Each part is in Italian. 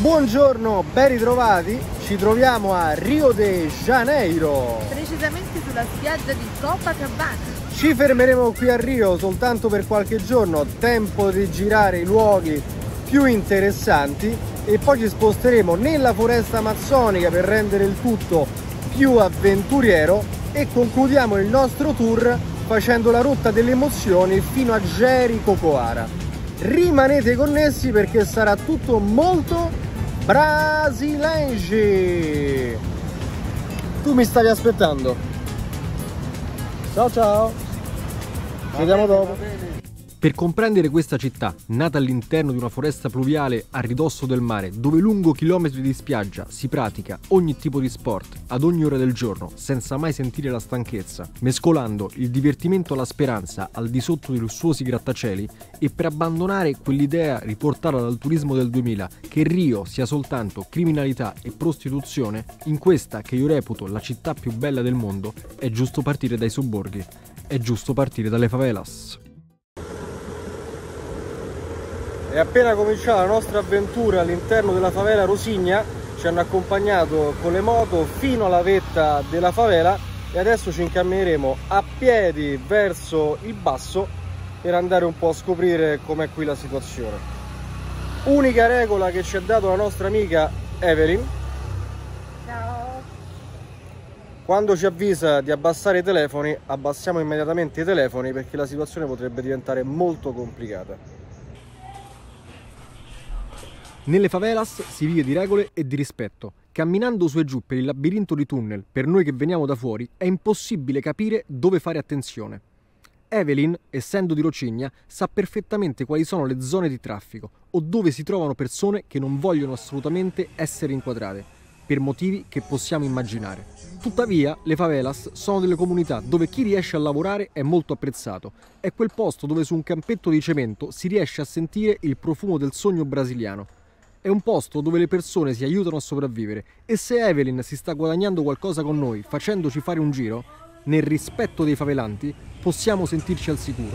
Buongiorno, ben ritrovati, ci troviamo a Rio de Janeiro, precisamente sulla spiaggia di Copacabana. Ci fermeremo qui a Rio soltanto per qualche giorno, tempo di girare i luoghi più interessanti e poi ci sposteremo nella foresta amazzonica per rendere il tutto più avventuriero e concludiamo il nostro tour facendo la rotta delle emozioni fino a Jericoacoara. Rimanete connessi perché sarà tutto molto brasilense. Tu mi stavi aspettando? Ciao ciao, ci vediamo dopo. Per comprendere questa città, nata all'interno di una foresta pluviale a ridosso del mare, dove lungo chilometri di spiaggia si pratica ogni tipo di sport ad ogni ora del giorno, senza mai sentire la stanchezza, mescolando il divertimento alla speranza al di sotto dei lussuosi grattacieli e per abbandonare quell'idea riportata dal turismo del 2000 che Rio sia soltanto criminalità e prostituzione, in questa che io reputo la città più bella del mondo, è giusto partire dai sobborghi, è giusto partire dalle favelas. È appena cominciata la nostra avventura all'interno della favela Rosigna, ci hanno accompagnato con le moto fino alla vetta della favela e adesso ci incammineremo a piedi verso il basso per andare un po' a scoprire com'è qui la situazione. Unica regola che ci ha dato la nostra amica Evelyn: Ciao. quando ci avvisa di abbassare i telefoni, abbassiamo immediatamente i telefoni perché la situazione potrebbe diventare molto complicata. Nelle favelas si vive di regole e di rispetto. Camminando su e giù per il labirinto di tunnel, per noi che veniamo da fuori, è impossibile capire dove fare attenzione. Evelyn, essendo di Rocinha, sa perfettamente quali sono le zone di traffico o dove si trovano persone che non vogliono assolutamente essere inquadrate, per motivi che possiamo immaginare. Tuttavia, le favelas sono delle comunità dove chi riesce a lavorare è molto apprezzato. È quel posto dove su un campetto di cemento si riesce a sentire il profumo del sogno brasiliano. È un posto dove le persone si aiutano a sopravvivere e se Evelyn si sta guadagnando qualcosa con noi facendoci fare un giro, nel rispetto dei favelanti, possiamo sentirci al sicuro.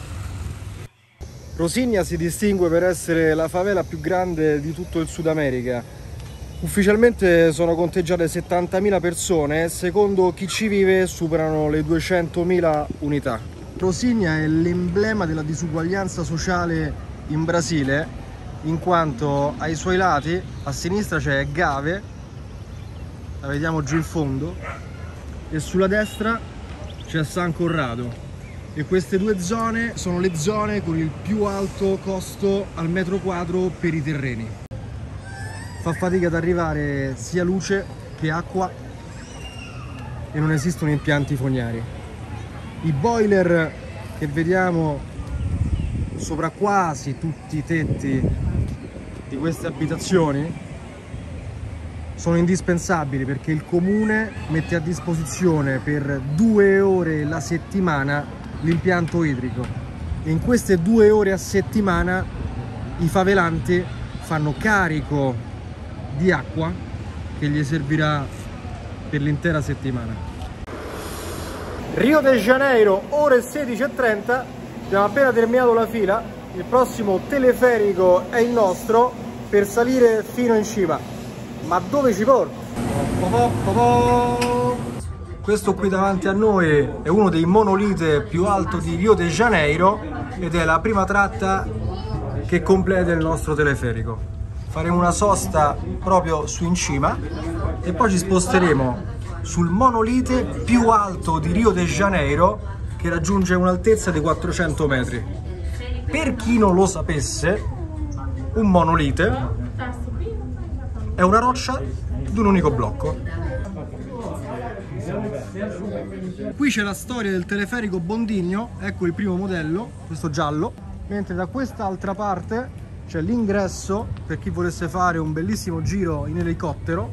Rosigna si distingue per essere la favela più grande di tutto il Sud America. Ufficialmente sono conteggiate 70.000 persone, secondo chi ci vive superano le 200.000 unità. Rosigna è l'emblema della disuguaglianza sociale in Brasile, in quanto ai suoi lati, a sinistra c'è Gave, la vediamo giù in fondo, e sulla destra c'è San Corrado. E queste due zone sono le zone con il più alto costo al metro quadro per i terreni. Fa fatica ad arrivare sia luce che acqua e non esistono impianti fognari. I boiler che vediamo sopra quasi tutti i tetti di queste abitazioni sono indispensabili perché il comune mette a disposizione per 2 ore la settimana l'impianto idrico e in queste 2 ore a settimana i favelanti fanno carico di acqua che gli servirà per l'intera settimana. Rio de Janeiro, ore 16:30, abbiamo appena terminato la fila, il prossimo teleferico è il nostro per salire fino in cima. Ma dove ci porta? Questo qui davanti a noi è uno dei monoliti più alti di Rio de Janeiro ed è la prima tratta che completa il nostro teleferico. Faremo una sosta proprio su in cima e poi ci sposteremo sul monolite più alto di Rio de Janeiro che raggiunge un'altezza di 400 metri. Per chi non lo sapesse, un monolite è una roccia di un unico blocco. Qui c'è la storia del teleferico Bondigno, ecco il primo modello, questo giallo, mentre da quest'altra parte c'è l'ingresso per chi volesse fare un bellissimo giro in elicottero,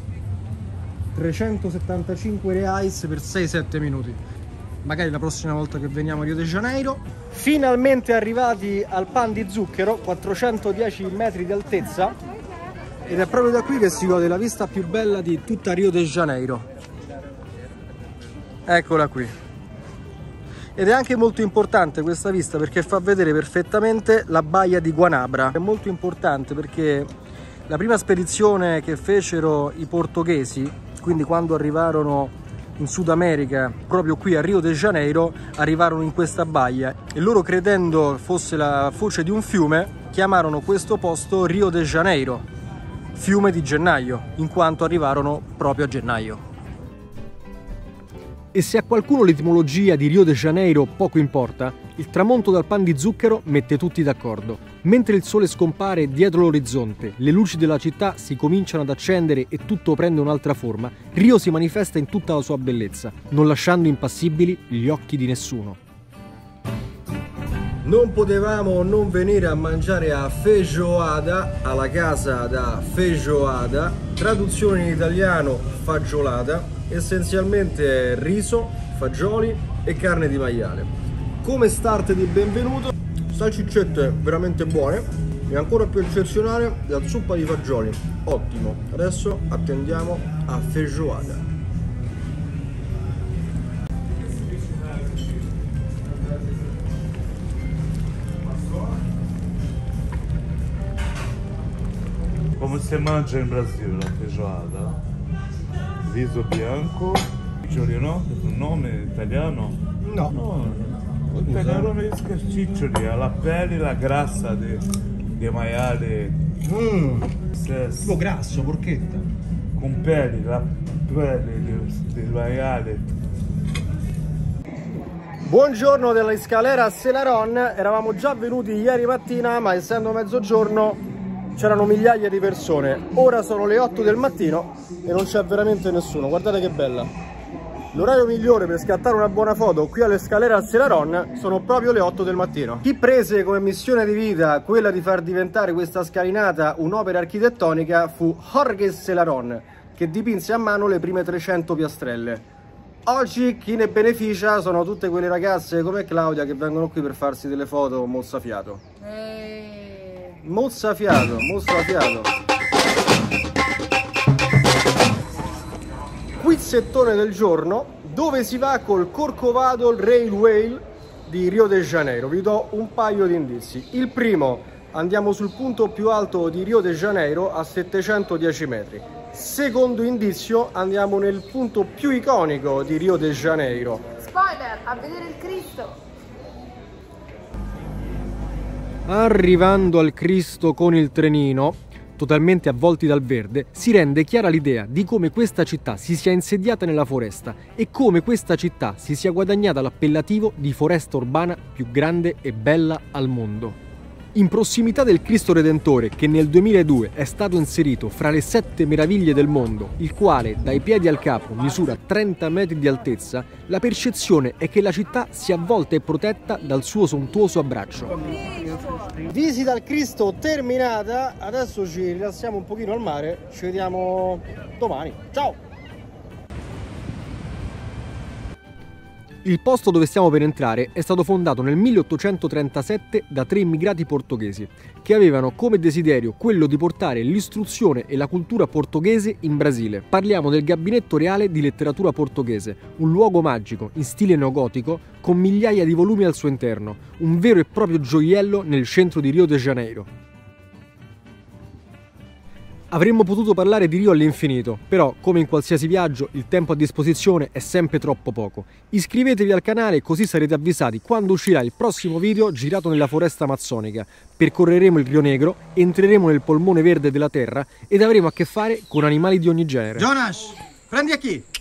375 reais per 6-7 minuti. Magari la prossima volta che veniamo a Rio de Janeiro. Finalmente arrivati al Pan di Zucchero, 410 metri di altezza, ed è proprio da qui che si gode la vista più bella di tutta Rio de Janeiro. Eccola qui. Ed è anche molto importante questa vista perché fa vedere perfettamente la baia di Guanabara. È molto importante perché La prima spedizione che fecero i portoghesi, quindi quando arrivarono in Sud America, proprio qui a Rio de Janeiro, arrivarono in questa baia e loro, credendo fosse la foce di un fiume, chiamarono questo posto Rio de Janeiro, fiume di gennaio, in quanto arrivarono proprio a gennaio. E se a qualcuno l'etimologia di Rio de Janeiro poco importa, il tramonto dal pan di zucchero mette tutti d'accordo. Mentre il sole scompare dietro l'orizzonte, le luci della città si cominciano ad accendere e tutto prende un'altra forma, Rio si manifesta in tutta la sua bellezza, non lasciando impassibili gli occhi di nessuno. Non potevamo non venire a mangiare a Feijoada, alla casa da Feijoada, traduzione in italiano fagiolata, essenzialmente riso, fagioli e carne di maiale. Come start di benvenuto, salsicette veramente buone e ancora più eccezionale la zuppa di fagioli, ottimo. Adesso attendiamo a Feijoada. Come si mangia in Brasile la feijoada? Riso bianco, ciccioli, no? È un nome italiano? No. No, in italiano mi dice che ciccioli, la pelle e la grassa di maiale. Tipo grasso, porchetta. Con pelle, la pelle del maiale. Buongiorno della Scalera Celaron, eravamo già venuti ieri mattina, ma essendo mezzogiorno c'erano migliaia di persone. Ora sono le 8 del mattino e non c'è veramente nessuno, guardate che bella. L'orario migliore per scattare una buona foto qui alle Scalera Celaron sono proprio le 8 del mattino. Chi prese come missione di vita quella di far diventare questa scalinata un'opera architettonica fu Jorge Celaron, che dipinse a mano le prime 300 piastrelle. Oggi chi ne beneficia sono tutte quelle ragazze come Claudia che vengono qui per farsi delle foto mozzafiato. Mozzafiato. Quizzettone del giorno, dove si va col Corcovado Railway di Rio de Janeiro. Vi do un paio di indizi. Il primo, andiamo sul punto più alto di Rio de Janeiro a 710 metri. Secondo indizio, andiamo nel punto più iconico di Rio de Janeiro. Spoiler, a vedere il Cristo. Arrivando al Cristo con il trenino, totalmente avvolti dal verde, si rende chiara l'idea di come questa città si sia insediata nella foresta e come questa città si sia guadagnata l'appellativo di foresta urbana più grande e bella al mondo. In prossimità del Cristo Redentore, che nel 2002 è stato inserito fra le 7 meraviglie del mondo, il quale dai piedi al capo misura 30 metri di altezza, la percezione è che la città sia avvolta e protetta dal suo sontuoso abbraccio. Visita al Cristo terminata, adesso ci rilassiamo un pochino al mare, ci vediamo domani. Ciao! Il posto dove stiamo per entrare è stato fondato nel 1837 da 3 immigrati portoghesi che avevano come desiderio quello di portare l'istruzione e la cultura portoghese in Brasile. Parliamo del Gabinetto Reale di Letteratura Portoghese, un luogo magico in stile neogotico con migliaia di volumi al suo interno, un vero e proprio gioiello nel centro di Rio de Janeiro. Avremmo potuto parlare di Rio all'infinito, però, come in qualsiasi viaggio, il tempo a disposizione è sempre troppo poco. Iscrivetevi al canale così sarete avvisati quando uscirà il prossimo video girato nella foresta amazzonica. Percorreremo il Rio Negro, entreremo nel polmone verde della terra ed avremo a che fare con animali di ogni genere. Jonas, prendi aqui!